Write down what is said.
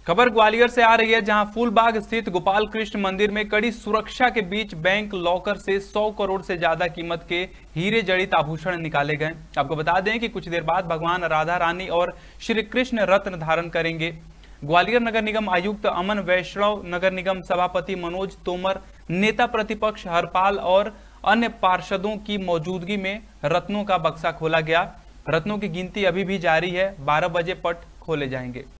खबर ग्वालियर से आ रही है, जहां फूलबाग स्थित गोपाल कृष्ण मंदिर में कड़ी सुरक्षा के बीच बैंक लॉकर से 100 करोड़ से ज्यादा कीमत के हीरे जड़ित आभूषण निकाले गए। आपको बता दें कि कुछ देर बाद भगवान राधा रानी और श्री कृष्ण रत्न धारण करेंगे। ग्वालियर नगर निगम आयुक्त अमन वैष्णव, नगर निगम सभापति मनोज तोमर, नेता प्रतिपक्ष हरपाल और अन्य पार्षदों की मौजूदगी में रत्नों का बक्सा खोला गया। रत्नों की गिनती अभी भी जारी है। 12 बजे पट खोले जाएंगे।